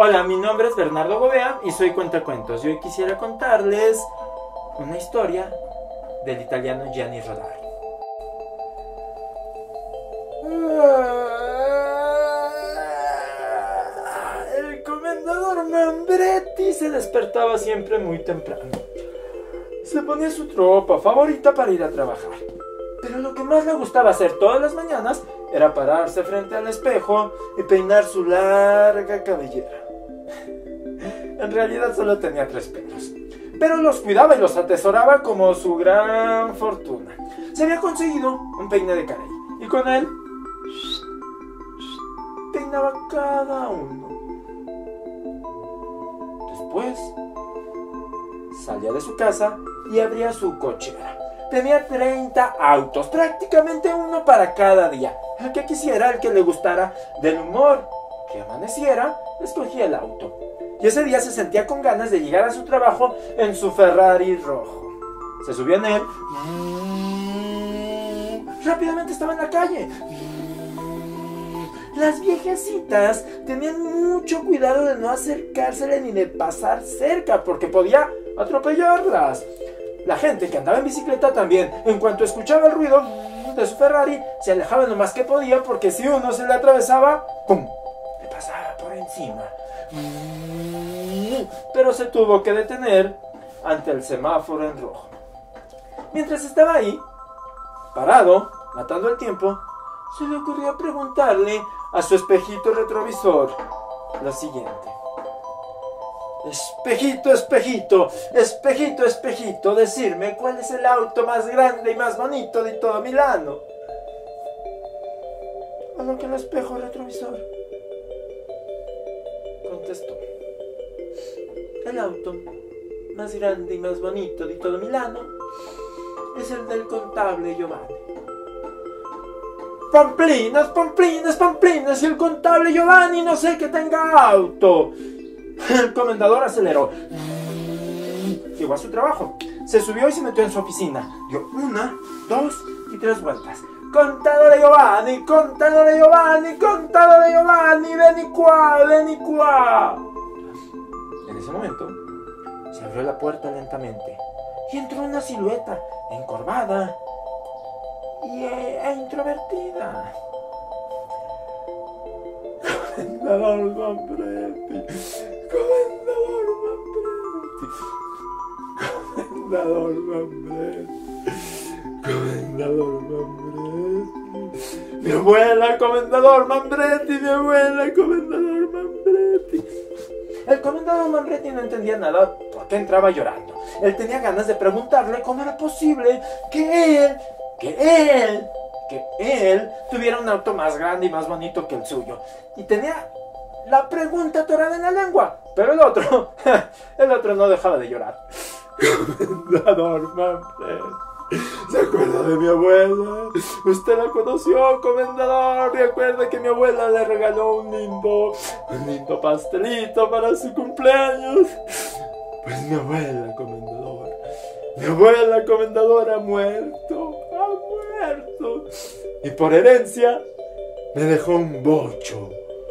Hola, mi nombre es Bernardo Gobea y soy cuentacuentos. Y hoy quisiera contarles una historia del italiano Gianni Rodari. El comendador Mambretti se despertaba siempre muy temprano. Se ponía su tropa favorita para ir a trabajar. Pero lo que más le gustaba hacer todas las mañanas era pararse frente al espejo y peinar su larga cabellera. En realidad solo tenía 3 pelos, pero los cuidaba y los atesoraba como su gran fortuna. Se había conseguido un peine de Carey y con él peinaba cada uno. Después salía de su casa y abría su cochera. Tenía 30 autos, prácticamente uno para cada día. El que quisiera, el que le gustara, del humor que amaneciera, escogía el auto. Y ese día se sentía con ganas de llegar a su trabajo en su Ferrari rojo. Se subió en él. Rápidamente estaba en la calle. Las viejecitas tenían mucho cuidado de no acercársele ni de pasar cerca, porque podía atropellarlas. La gente que andaba en bicicleta también, en cuanto escuchaba el ruido de su Ferrari, se alejaba lo más que podía, porque si uno se le atravesaba, ¡pum!, le pasaba por encima. Pero se tuvo que detener ante el semáforo en rojo. Mientras estaba ahí, parado, matando el tiempo, se le ocurrió preguntarle a su espejito retrovisor lo siguiente: espejito, espejito, espejito, espejito, decirme cuál es el auto más grande y más bonito de todo Milano. A lo que el espejo retrovisor contestó: el auto más grande y más bonito de todo Milano es el del contable Giovanni. ¡Pamplinas, pamplinas, pamplinas! Y el contable Giovanni no sé que tenga auto. El comendador aceleró. Llegó a su trabajo. Se subió y se metió en su oficina. Dio 1, 2 y 3 vueltas. Contador Giovanni, contador Giovanni, contador Giovanni, vení qua, vení qua. En ese momento se abrió la puerta lentamente y entró una silueta encorvada e introvertida. Comendador Mambretti, comendador Mambretti, comendador Mambretti, comendador Mambretti. Mi abuela, comendador Mambretti, mi abuela, comendador Mambretti. El comendador Mambretti no entendía nada porque entraba llorando. Él tenía ganas de preguntarle cómo era posible que él tuviera un auto más grande y más bonito que el suyo. Y tenía la pregunta atorada en la lengua. Pero el otro no dejaba de llorar. Comendador Mambretti, ¿se acuerda de mi abuela? Usted la conoció, comendador. Recuerda que mi abuela le regaló un lindo pastelito para su cumpleaños. Pues mi abuela, comendador, mi abuela, comendador, ha muerto. Y por herencia me dejó un bocho.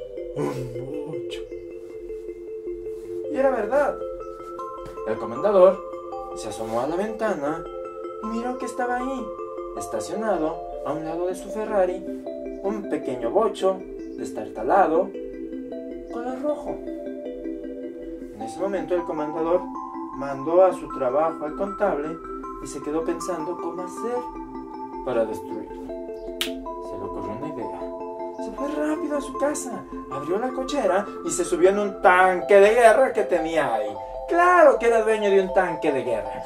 Y era verdad. El comendador se asomó a la ventana y miró que estaba ahí, estacionado a un lado de su Ferrari, un pequeño bocho destartalado, color rojo. En ese momento el comendador mandó a su trabajo al contable y se quedó pensando cómo hacer para destruirlo. Se le ocurrió una idea. Se fue rápido a su casa, abrió la cochera y se subió en un tanque de guerra que tenía ahí. Claro que era dueño de un tanque de guerra.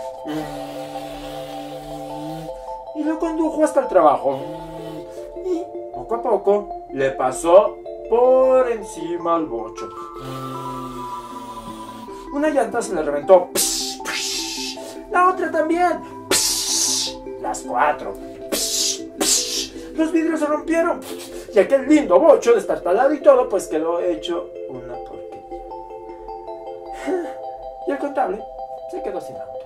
Y lo condujo hasta el trabajo. Y poco a poco le pasó por encima al bocho. Una llanta se le reventó. La otra también. Las 4. Los vidrios se rompieron. Y aquel lindo bocho destartalado y todo, pues quedó hecho una porquería. Y el contable se quedó sin auto.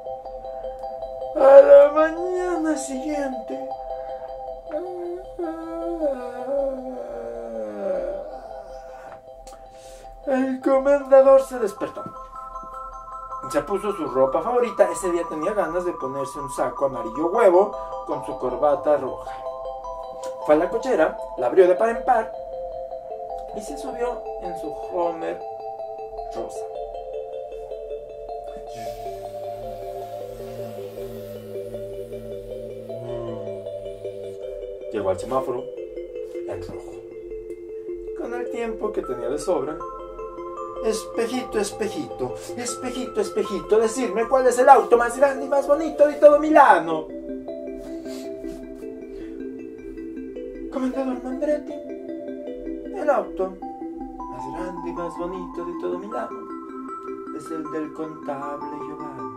A la mañana siguiente, El comendador se despertó. Se puso su ropa favorita. Ese día tenía ganas de ponerse un saco amarillo huevo con su corbata roja. Fue a la cochera, la abrió de par en par y se subió en su Homer rosa. Llegó al semáforo en rojo. Con el tiempo que tenía de sobra, espejito, espejito, espejito, espejito, decirme cuál es el auto más grande y más bonito de todo Milano. Comendador Mambretti, el auto más grande y más bonito de todo Milano es el del contable Giovanni.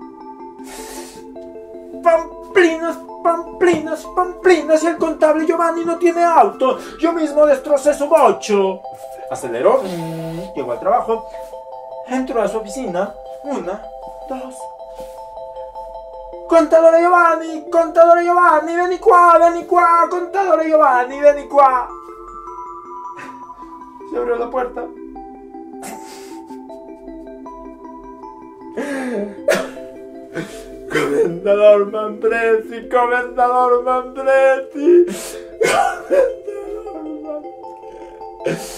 ¡Pamplinas, pamplinas, pamplinas! Y el contable Giovanni no tiene auto. Yo mismo destrocé su bocho. Aceleró, llegó al trabajo, entró a su oficina. 1, 2. Contador Giovanni, vení qua, contador Giovanni, vení qua. Se abrió la puerta. Comendador Mambretti, comendador Mambretti, comendador Mambretti.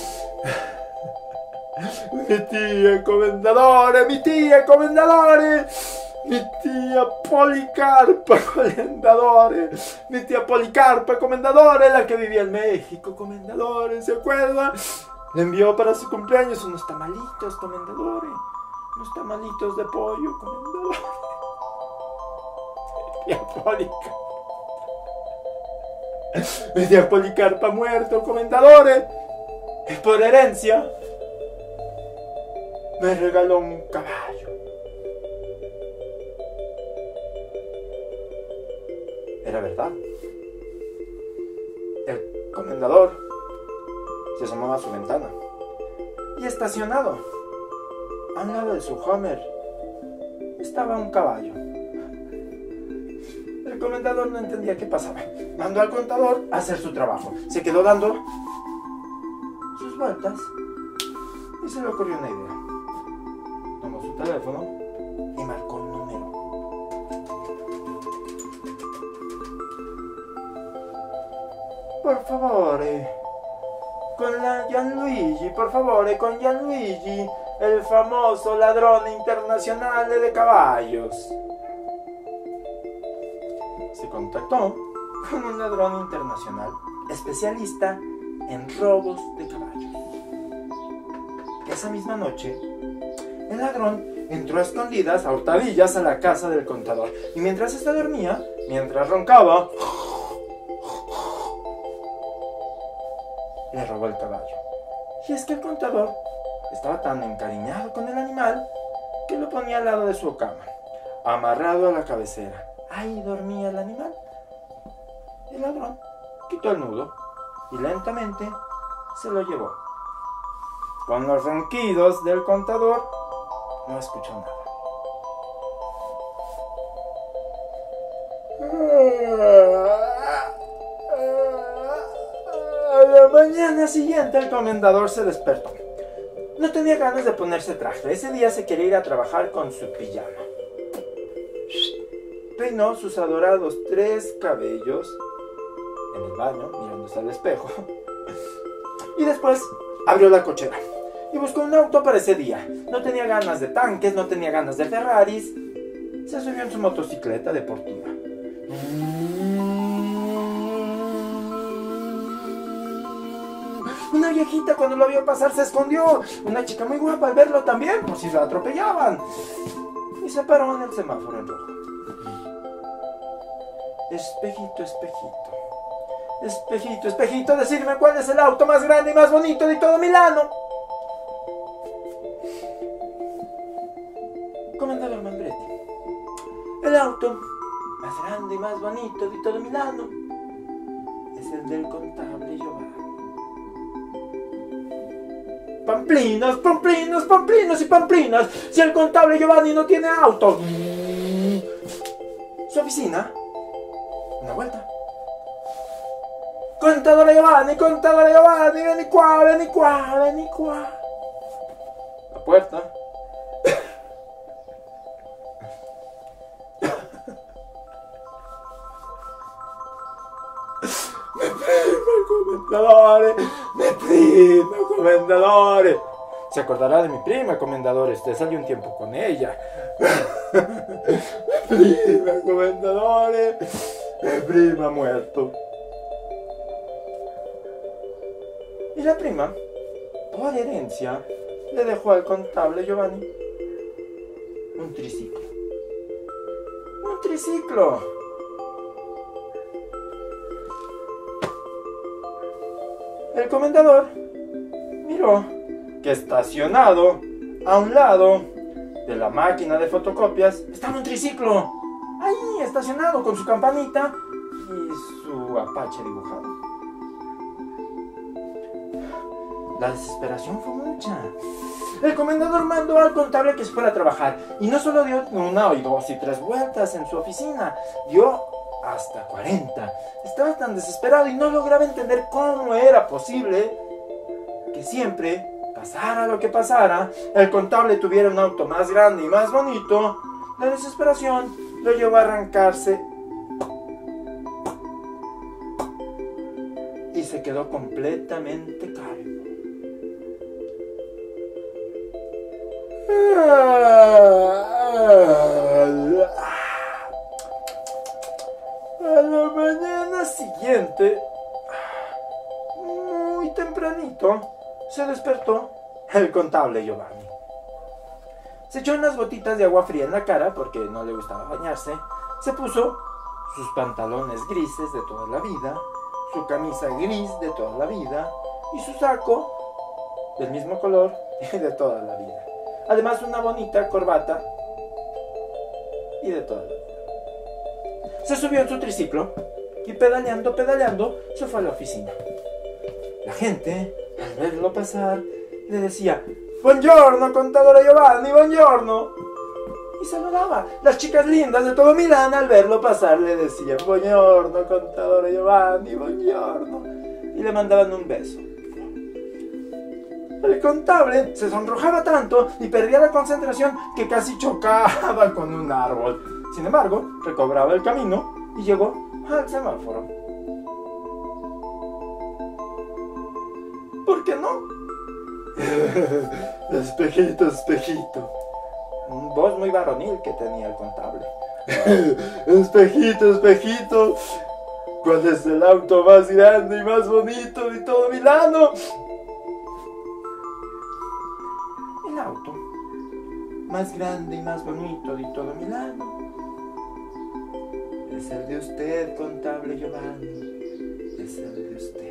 Mi tía comendadore, mi tía Policarpa comendadore, mi tía Policarpa comendadore, la que vivía en México, comendadore, ¿se acuerda? Le envió para su cumpleaños unos tamalitos, comendadore, unos tamalitos de pollo, comendadore. Mi tía Policarpa muerto, comendadore, y por herencia me regaló un caballo. Era verdad. El comendador se asomó a su ventana y estacionado a un lado de su Homer estaba un caballo. El comendador no entendía qué pasaba. Mandó al contador a hacer su trabajo. Se quedó dando sus vueltas y se le ocurrió una idea. Tomó su teléfono y marcó un número. Por favore, con la Gianluigi, por favore, con Gianluigi, el famoso ladrón internacional de caballos. Se contactó con un ladrón internacional especialista en robos de caballos. Esa misma noche, el ladrón entró a escondidas, a hurtadillas, a la casa del contador. Y mientras éste dormía, mientras roncaba, le robó el caballo. Y es que el contador estaba tan encariñado con el animal que lo ponía al lado de su cama, amarrado a la cabecera. Ahí dormía el animal. El ladrón quitó el nudo y lentamente se lo llevó. Con los ronquidos del contador no escuchó nada. A la mañana siguiente el comendador se despertó. No tenía ganas de ponerse traje. Ese día se quería ir a trabajar con su pijama. Peinó sus adorados 3 cabellos en el baño, mirándose al espejo. Y después abrió la cochera y buscó un auto para ese día. No tenía ganas de tanques, no tenía ganas de Ferraris. Se subió en su motocicleta deportiva. Una viejita cuando lo vio pasar se escondió. Una chica muy guapa al verlo también, por si lo atropellaban. Y se paró en el semáforo en rojo. Espejito, espejito, espejito, espejito, decirme cuál es el auto más grande y más bonito de todo Milano. Comendador Mambretti, el auto más grande y más bonito de todo Milano es el del contable Giovanni. Pamplinas, pamplinas, pamplinas y pamplinas. Si el contable Giovanni no tiene auto. Su oficina. Una vuelta. Contador Giovanni, vení qua, vení qua, vení qua. puerta. Mi prima, comendadores. Se acordará de mi prima, comendadores. Te salió un tiempo con ella. Mi prima, comendadores. Mi prima ha muerto. Y la prima, por herencia, le dejó al contable Giovanni un triciclo. ¡Un triciclo! El comendador miró que estacionado a un lado de la máquina de fotocopias estaba un triciclo. Ahí, estacionado con su campanita y su Apache dibujado. La desesperación fue mucha. El comendador mandó al contable que se fuera a trabajar. Y no solo dio 1 y 2 y 3 vueltas en su oficina, dio hasta 40. Estaba tan desesperado y no lograba entender cómo era posible que siempre, pasara lo que pasara, el contable tuviera un auto más grande y más bonito. La desesperación lo llevó a arrancarse y se quedó completamente calvo. A la mañana siguiente, muy tempranito, se despertó el contable Giovanni. Se echó unas gotitas de agua fría en la cara porque no le gustaba bañarse. Se puso sus pantalones grises de toda la vida, su camisa gris de toda la vida y su saco del mismo color y de toda la vida. Además, una bonita corbata y de toda la vida. Se subió en su triciclo y pedaleando, se fue a la oficina. La gente, al verlo pasar, le decía: «Buongiorno, contador Giovanni, buongiorno». Y saludaba. Las chicas lindas de todo Milán, al verlo pasar, le decían: «Buongiorno, contador Giovanni, buongiorno». Y le mandaban un beso. El contable se sonrojaba tanto y perdía la concentración que casi chocaba con un árbol. Sin embargo, recobraba el camino y llegó al semáforo. ¿Por qué no? Espejito, espejito. Un voz muy varonil que tenía el contable. Espejito, espejito. ¿Cuál es el auto más grande y más bonito de todo Milano? El auto más grande y más bonito de todo Milano es el de usted, contable Giovanni. Es el de usted.